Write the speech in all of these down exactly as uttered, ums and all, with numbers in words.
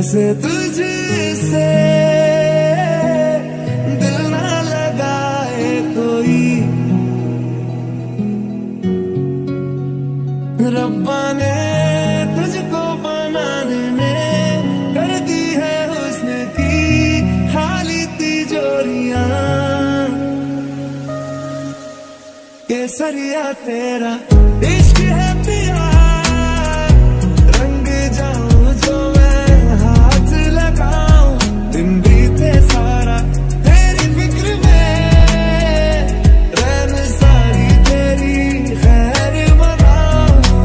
जैसे तुझसे दिल ना लगाए कोई, रब्बा ने तुझको बनाने में कर दी है हुस्न की खाली तिजोरियां। केसरिया तेरा इश्क है पिया, रंग जाऊं जो मैं हाथ लगाऊं, दिन बीते सारा तेरी फिक्र में, रैन सारी तेरी खैर मनाऊं।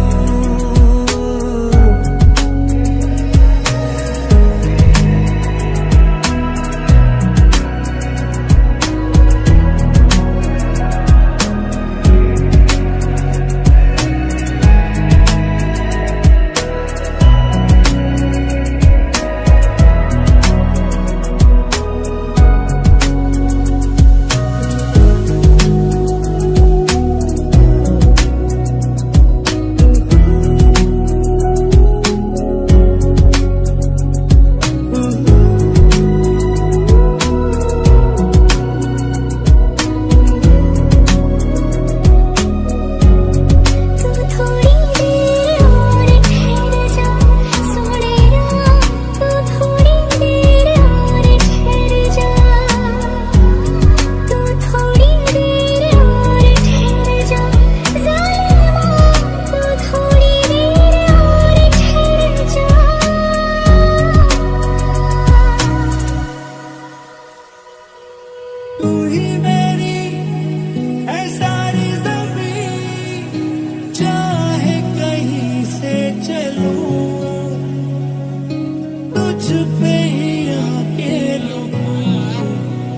तू ही मेरी है सारी ज़मीं, चाहे कहीं से चलूं, तुझ पे ही आके रुकूं।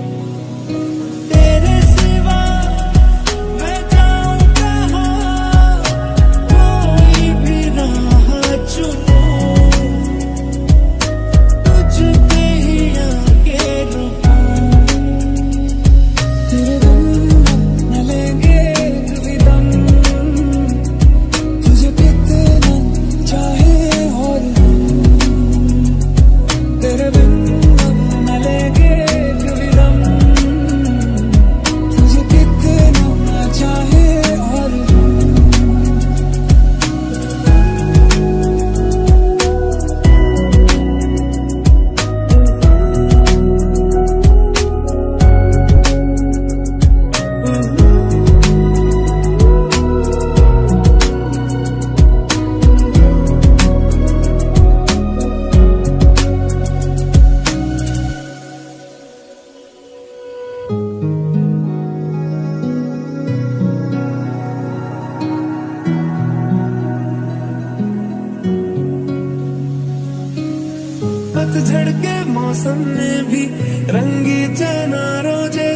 तेरे सिवा मैं जाऊं कहाँ, कोई भी राह चुनूं, तुझ पे ही आके रुकूं। पतझड़ के मौसम में भी रंगी चना रोजे